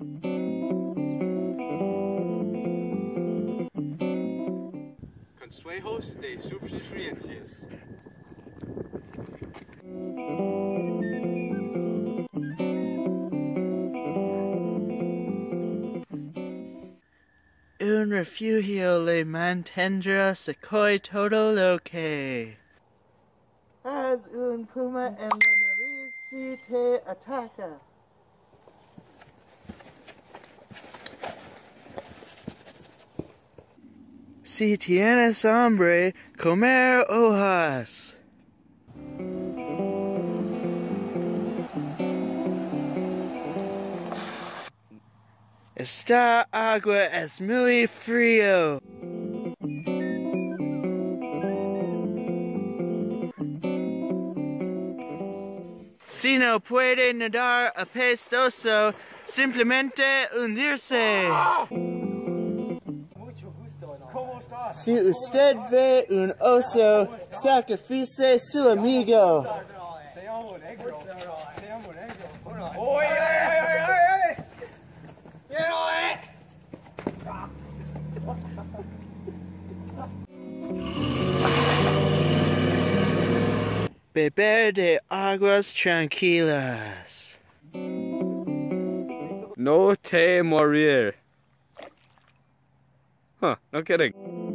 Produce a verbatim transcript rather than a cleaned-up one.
Consejos de supervivencias. Un refugio le mantendrá secoy todo lo que. Haz un puma en la nariz si te ataca. Si tienes hambre, comer hojas. Esta agua es muy frío. Si no puede nadar apestoso, simplemente hundirse. Si usted ve un oso, sacrifice su amigo. Beber de aguas tranquilas. No te morir. Huh, no kidding.